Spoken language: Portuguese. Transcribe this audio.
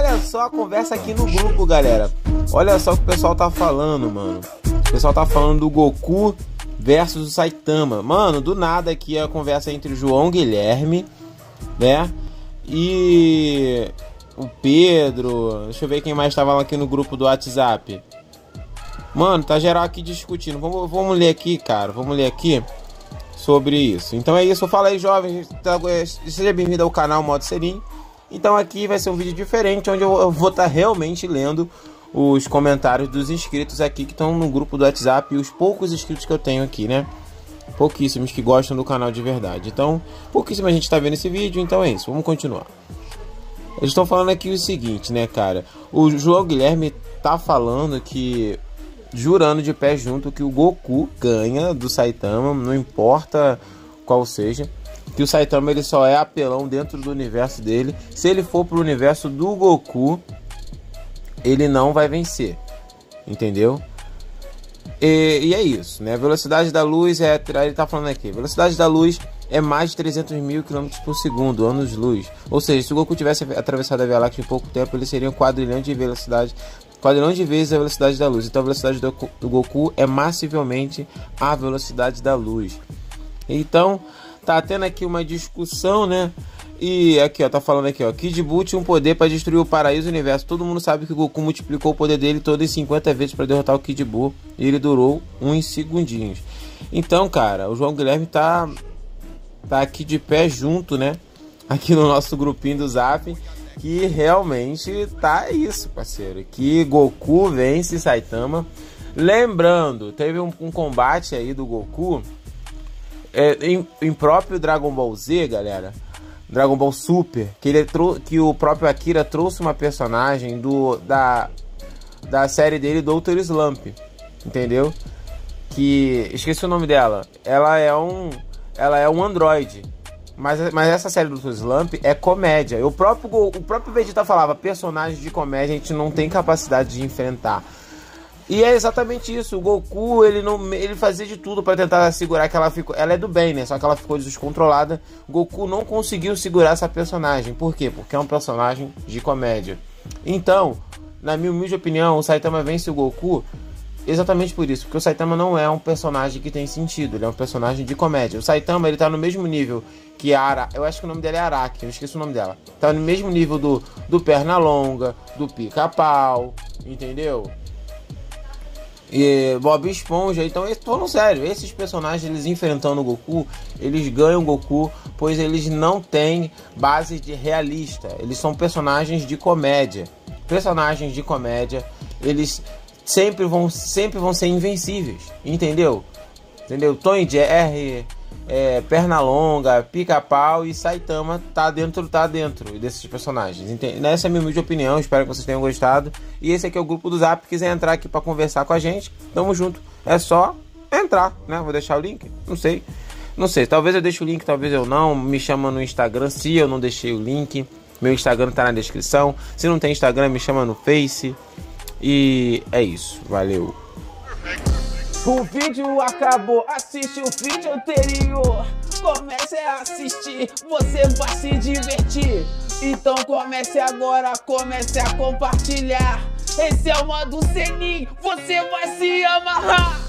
olha só a conversa aqui no grupo, galera. Olha só o que o pessoal tá falando, mano. O pessoal tá falando do Goku versus o Saitama. Mano, do nada aqui a conversa entre o João Guilherme, né? E o Pedro. Deixa eu ver quem mais tava lá aqui no grupo do WhatsApp. Mano, tá geral aqui discutindo. Vamos ler aqui, cara. Vamos ler aqui sobre isso. Então é isso. Fala aí, jovens. Seja bem-vindo ao canal Modo Serim. Então aqui vai ser um vídeo diferente, onde eu vou estar realmente lendo os comentários dos inscritos aqui que estão no grupo do WhatsApp e os poucos inscritos que eu tenho aqui, né? Pouquíssimos que gostam do canal de verdade. Então, pouquíssima gente está vendo esse vídeo, então é isso. Vamos continuar. Eles estão falando aqui o seguinte, né, cara? O João Guilherme tá falando que, jurando de pé junto, que o Goku ganha do Saitama, não importa qual seja. Que o Saitama ele só é apelão dentro do universo dele. Se ele for pro universo do Goku, ele não vai vencer, entendeu? E é isso, né? A velocidade da luz é... Ele tá falando aqui, a velocidade da luz é mais de 300 mil km por segundo, anos-luz. Ou seja, se o Goku tivesse atravessado a Via Láctea em pouco tempo, ele seria um quadrilhão de velocidade, quadrilhão de vezes a velocidade da luz. Então a velocidade do Goku é massivelmente a velocidade da luz. Então tá tendo aqui uma discussão, né? E aqui, ó, tá falando aqui, ó, Kid Buu tinha um poder para destruir o paraíso e o universo. Todo mundo sabe que o Goku multiplicou o poder dele todo em 50 vezes para derrotar o Kid Buu. E ele durou uns segundinhos. Então, cara, o João Guilherme tá aqui de pé junto, né? Aqui no nosso grupinho do Zap. Que realmente tá isso, parceiro. Que Goku vence Saitama. Lembrando, teve um combate aí do Goku em próprio Dragon Ball Z, galera. Dragon Ball Super, que o próprio Akira trouxe uma personagem da série dele, Dr. Slump, entendeu? Que esqueci o nome dela. Ela é um androide, mas essa série do Dr. Slump é comédia. O próprio Vegeta falava, personagens de comédia a gente não tem capacidade de enfrentar. E é exatamente isso. O Goku, ele fazia de tudo para tentar segurar que ela ficou. Ela é do bem, né? Só que ela ficou descontrolada. O Goku não conseguiu segurar essa personagem. Por quê? Porque é um personagem de comédia. Então, na minha humilde opinião, o Saitama vence o Goku exatamente por isso. Porque o Saitama não é um personagem que tem sentido. Ele é um personagem de comédia. O Saitama, ele tá no mesmo nível que a Araki. Eu acho que o nome dela é Araki. Eu esqueci o nome dela. Tá no mesmo nível do Pernalonga, do Pica-Pau. Entendeu? E Bob Esponja. Então, falando sério, esses personagens, eles enfrentando o Goku, eles ganham o Goku, pois eles não têm base de realista. Eles são personagens de comédia. Personagens de comédia, eles sempre vão ser invencíveis, entendeu? Tom e Jerry, Pernalonga, Pica-Pau e Saitama tá dentro desses personagens. Essa é a minha humilde opinião, espero que vocês tenham gostado. E esse aqui é o grupo do Zap. Quiser entrar aqui para conversar com a gente, tamo junto. É só entrar, né? Vou deixar o link, não sei, talvez eu deixe o link, talvez eu não. Me chama no Instagram se eu não deixei o link. Meu Instagram tá na descrição. Se não tem Instagram, me chama no Face. E é isso, valeu. O vídeo acabou, assiste o vídeo anterior. Comece a assistir, você vai se divertir. Então comece agora, comece a compartilhar. Esse é o Modo Serim, você vai se amarrar.